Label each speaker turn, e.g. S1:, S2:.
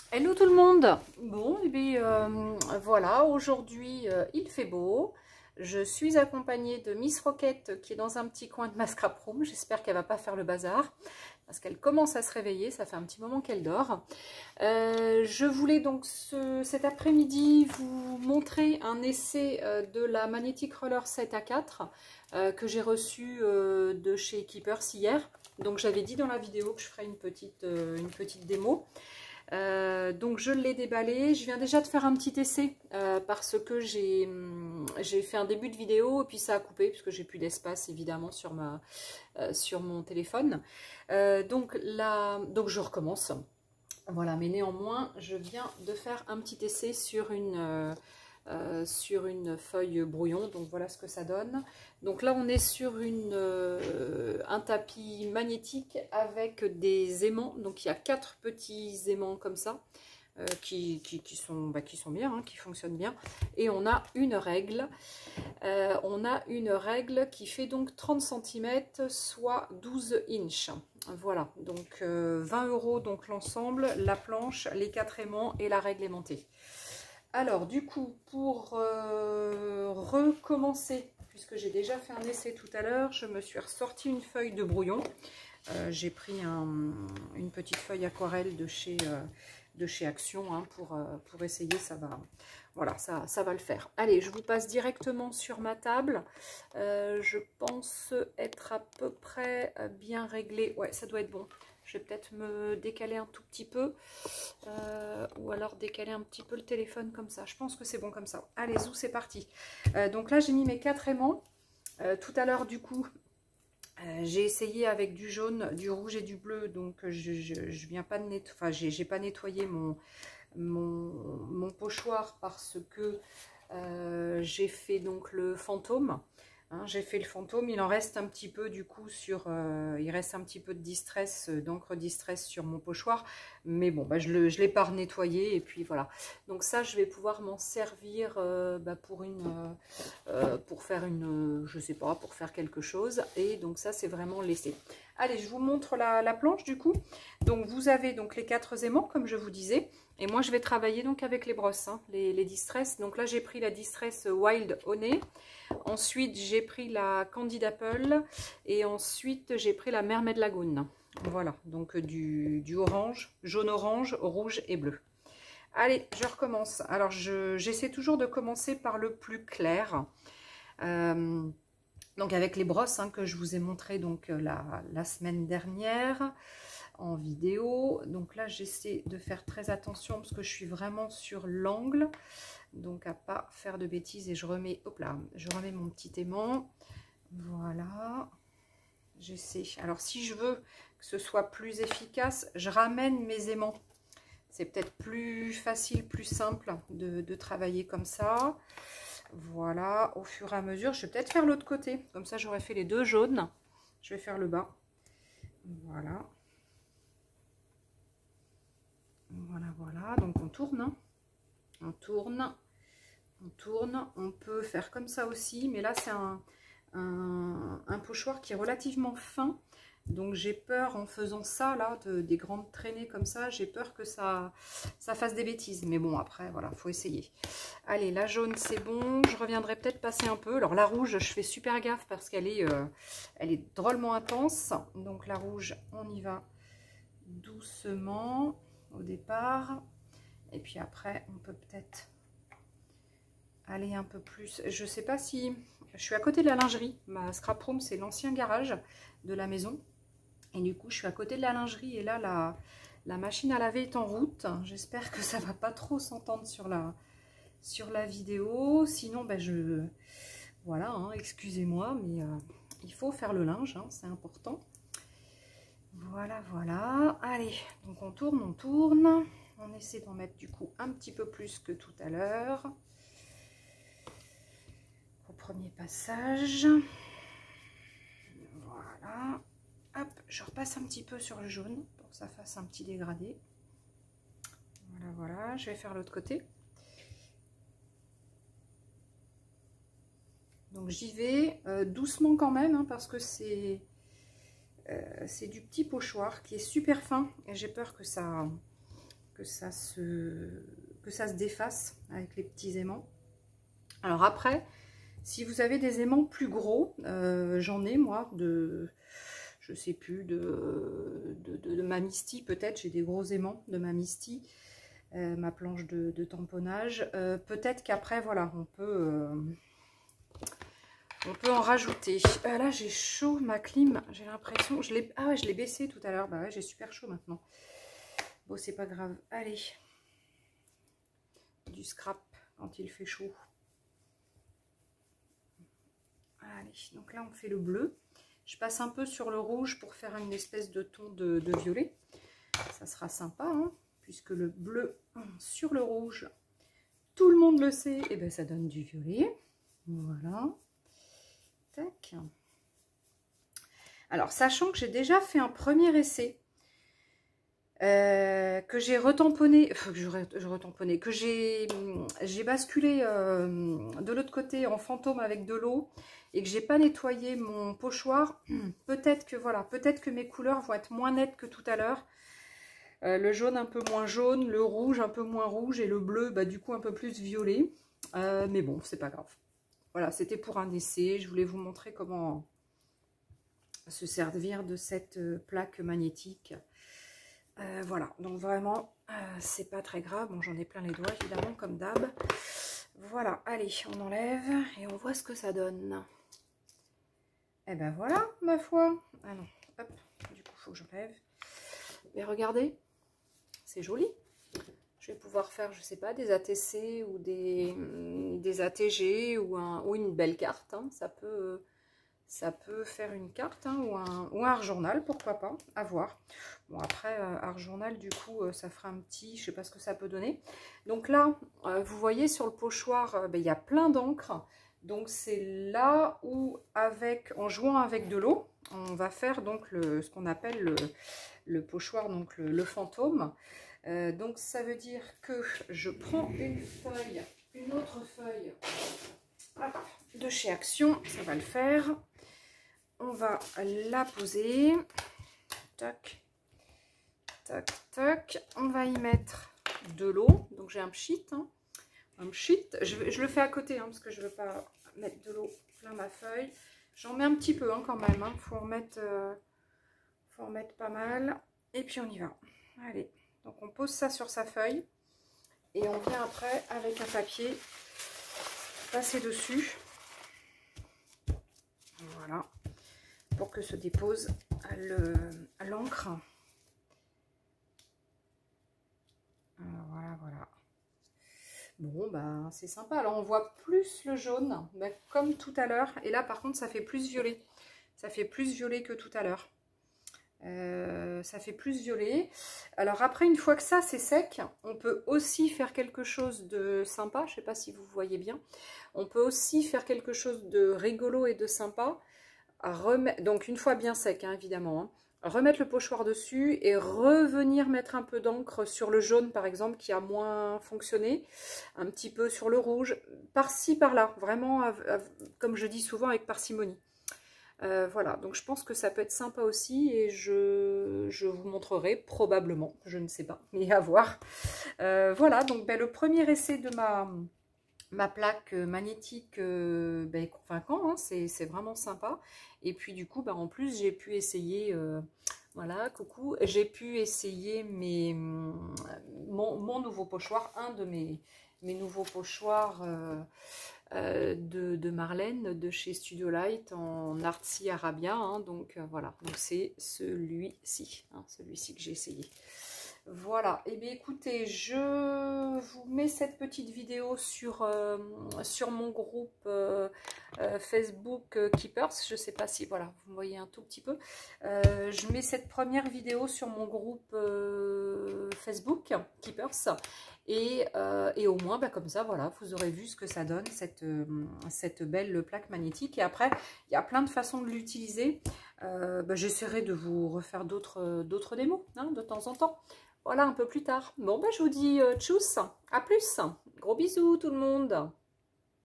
S1: Hello tout le monde. Bon, et bien voilà, aujourd'hui il fait beau. Je suis accompagnée de Miss Roquette qui est dans un petit coin de ma scrap room. J'espère qu'elle va pas faire le bazar parce qu'elle commence à se réveiller. Ça fait un petit moment qu'elle dort. Je voulais donc cet après-midi vous montrer un essai de la Magnetic Roller 7A4 que j'ai reçu de chez Keepers hier. Donc j'avais dit dans la vidéo que je ferais une petite démo. Donc je l'ai déballé, je viens déjà de faire un petit essai parce que j'ai fait un début de vidéo et puis ça a coupé puisque j'ai plus d'espace évidemment sur mon téléphone. Donc je recommence. Voilà, mais néanmoins je viens de faire un petit essai sur une feuille brouillon, donc voilà ce que ça donne. Donc là on est sur un tapis magnétique avec des aimants, donc il y a 4 petits aimants comme ça qui sont bien, hein, qui fonctionnent bien, et on a une règle qui fait donc 30 cm soit 12 inches. Voilà, donc 20 € donc l'ensemble, la planche, les 4 aimants et la règle aimantée. Alors du coup, pour recommencer, puisque j'ai déjà fait un essai tout à l'heure, je me suis ressorti une feuille de brouillon. J'ai pris une petite feuille aquarelle de chez Action hein, pour essayer, ça va, voilà, ça va le faire. Allez, je vous passe directement sur ma table. Je pense être à peu près bien réglée. Ouais, ça doit être bon. Je vais peut-être me décaler un tout petit peu ou alors décaler un petit peu le téléphone comme ça. Je pense que c'est bon comme ça. Allez, zou, c'est parti. Donc là, j'ai mis mes 4 aimants. Tout à l'heure, du coup, j'ai essayé avec du jaune, du rouge et du bleu. Donc, je viens pas de nettoyer, enfin, j'ai pas nettoyé mon pochoir parce que j'ai fait donc le fantôme. Hein, j'ai fait le fantôme, il en reste un petit peu du coup il reste un petit peu de distress, d'encre distress sur mon pochoir, mais bon, bah, je l'ai pas nettoyé et puis voilà. Donc ça, je vais pouvoir m'en servir pour faire je sais pas, pour faire quelque chose. Et donc ça, c'est vraiment l'essai. Allez, je vous montre la planche du coup. Donc vous avez donc les 4 aimants comme je vous disais. Et moi, je vais travailler donc avec les brosses, hein, les distress. Donc là, j'ai pris la distress Wild Honey. Ensuite, j'ai pris la Candied Apple. Et ensuite, j'ai pris la Mermaid Lagoon. Voilà, donc du orange, jaune-orange, rouge et bleu. Allez, je recommence. Alors, j'essaie toujours de commencer par le plus clair. Donc avec les brosses hein, que je vous ai montré donc la semaine dernière en vidéo. Donc là, j'essaie de faire très attention parce que je suis vraiment sur l'angle. Donc à pas faire de bêtises et je remets, hop là, je remets mon petit aimant. Voilà. J'essaie. Alors si je veux que ce soit plus efficace, je ramène mes aimants. C'est peut-être plus facile, plus simple de travailler comme ça. Voilà, au fur et à mesure, je vais peut-être faire l'autre côté. Comme ça, j'aurais fait les 2 jaunes. Je vais faire le bas. Voilà. Voilà, voilà. Donc, on tourne. Hein. On tourne. On tourne. On peut faire comme ça aussi. Mais là, c'est un pochoir qui est relativement fin. Donc j'ai peur en faisant ça, là, des grandes traînées comme ça, j'ai peur que ça fasse des bêtises. Mais bon, après, voilà, faut essayer. Allez, la jaune, c'est bon. Je reviendrai peut-être passer un peu. Alors la rouge, je fais super gaffe parce qu'elle elle est drôlement intense. Donc la rouge, on y va doucement au départ. Et puis après, on peut peut-être aller un peu plus. Je sais pas si... Je suis à côté de la lingerie. Ma scrap room, c'est l'ancien garage de la maison. Et du coup, je suis à côté de la lingerie et là, la machine à laver est en route. J'espère que ça va pas trop s'entendre sur la vidéo. Sinon, ben voilà, hein, excusez-moi, mais il faut faire le linge, hein, c'est important. Voilà, voilà. Allez, donc on tourne, on tourne. On essaie d'en mettre du coup un petit peu plus que tout à l'heure. Au premier passage. Voilà. Hop, je repasse un petit peu sur le jaune pour que ça fasse un petit dégradé. Voilà, voilà, je vais faire l'autre côté. Donc j'y vais doucement quand même, hein, parce que c'est du petit pochoir qui est super fin. Et j'ai peur que ça que ça se défasse avec les petits aimants. Alors après, si vous avez des aimants plus gros, j'en ai moi je sais plus, de ma Misty peut-être, j'ai des gros aimants de ma Misty, ma planche de tamponnage. Peut-être qu'après, voilà, on peut en rajouter. Là, j'ai chaud, ma clim, j'ai l'impression, ah ouais, je l'ai baissé tout à l'heure, bah ouais, j'ai super chaud maintenant. Bon, c'est pas grave, allez, du scrap quand il fait chaud. Allez, donc là, on fait le bleu. Je passe un peu sur le rouge pour faire une espèce de ton de violet. Ça sera sympa, hein, puisque le bleu sur le rouge, tout le monde le sait, et ben ça donne du violet. Voilà. Tac. Alors, sachant que j'ai déjà fait un premier essai, que j'ai retamponné, que j'ai basculé de l'autre côté en fantôme avec de l'eau, et que j'ai pas nettoyé mon pochoir, peut-être que voilà, peut-être que mes couleurs vont être moins nettes que tout à l'heure. Le jaune un peu moins jaune, le rouge un peu moins rouge, et le bleu bah, du coup un peu plus violet. Mais bon, c'est pas grave. Voilà, c'était pour un essai. Je voulais vous montrer comment se servir de cette plaque magnétique. Voilà, donc vraiment, c'est pas très grave. Bon, j'en ai plein les doigts, évidemment, comme d'hab. Voilà, allez, on enlève et on voit ce que ça donne. Et ben voilà, ma foi. Ah non, hop, du coup, il faut que j'enlève. Mais regardez, c'est joli. Je vais pouvoir faire, je sais pas, des ATC ou des ATG ou une belle carte. Hein. Ça peut faire une carte, hein, ou un art journal, pourquoi pas, à voir. Bon, après, art journal, du coup, ça fera un petit, je sais pas ce que ça peut donner. Donc là, vous voyez sur le pochoir, ben, il y a plein d'encre. Donc c'est là où, en jouant avec de l'eau, on va faire donc ce qu'on appelle le pochoir, donc le fantôme. Donc ça veut dire que je prends une autre feuille hop, de chez Action, ça va le faire. On va la poser, tac, tac, tac. On va y mettre de l'eau. Donc j'ai un pchit, hein. Un pchit. Je le fais à côté, hein, parce que je ne veux pas mettre de l'eau plein ma feuille. J'en mets un petit peu hein, quand même. Hein. Faut en mettre pas mal. Et puis on y va. Allez. Donc on pose ça sur sa feuille. Et on vient après avec un papier passer dessus. Voilà. Pour que se dépose l'encre. Voilà, voilà. Bon, bah c'est sympa. Alors on voit plus le jaune, bah, comme tout à l'heure. Et là, par contre, ça fait plus violet. Ça fait plus violet que tout à l'heure. Ça fait plus violet. Alors après, une fois que ça c'est sec, on peut aussi faire quelque chose de sympa. Je sais pas si vous voyez bien. On peut aussi faire quelque chose de rigolo et de sympa. Donc une fois bien sec, hein, évidemment. Hein. Remettre le pochoir dessus et revenir mettre un peu d'encre sur le jaune, par exemple, qui a moins fonctionné. Un petit peu sur le rouge. Par-ci, par-là. Vraiment, comme je dis souvent, avec parcimonie. Voilà, donc je pense que ça peut être sympa aussi et je vous montrerai probablement, je ne sais pas, mais à voir. Voilà, donc ben, le premier essai de ma plaque magnétique ben, convaincant, hein, c'est vraiment sympa. Et puis du coup, ben, en plus j'ai pu essayer, voilà, coucou, j'ai pu essayer mon nouveau pochoir, un de mes nouveaux pochoirs de Marlène de chez Studio Light en Artsy Arabia, hein, donc voilà, donc c'est celui-ci, hein, celui-ci que j'ai essayé. Voilà, et bien écoutez, je vous mets cette petite vidéo sur mon groupe Facebook Keepers. Je ne sais pas si, voilà, vous me voyez un tout petit peu. Je mets cette première vidéo sur mon groupe Facebook Keepers. Et au moins, bah, comme ça, voilà, vous aurez vu ce que ça donne, cette belle plaque magnétique. Et après, il y a plein de façons de l'utiliser. Bah, j'essaierai de vous refaire d'autres démos, hein, de temps en temps. Voilà, un peu plus tard. Bon, bah, je vous dis tchuss, à plus. Gros bisous tout le monde.